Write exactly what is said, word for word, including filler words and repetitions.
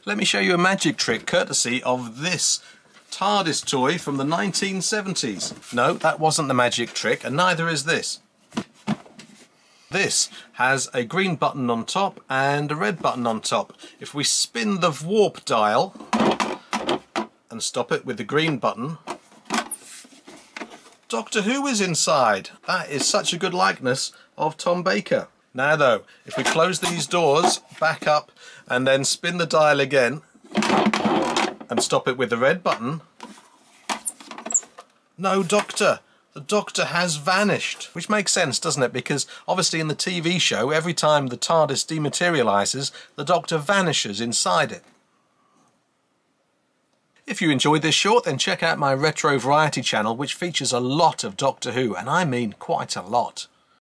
let me show you a magic trick courtesy of this TARDIS toy from the nineteen seventies. No, that wasn't the magic trick, and neither is this. This has a green button on top and a red button on top. If we spin the warp dial and stop it with the green button, Doctor Who is inside. That is such a good likeness of Tom Baker. Now though, if we close these doors, back up, and then spin the dial again and stop it with the red button, no Doctor. The Doctor has vanished. Which makes sense, doesn't it? Because obviously in the T V show, every time the TARDIS dematerialises, the Doctor vanishes inside it. If you enjoyed this short, then check out my Retro Variety channel, which features a lot of Doctor Who, and I mean quite a lot.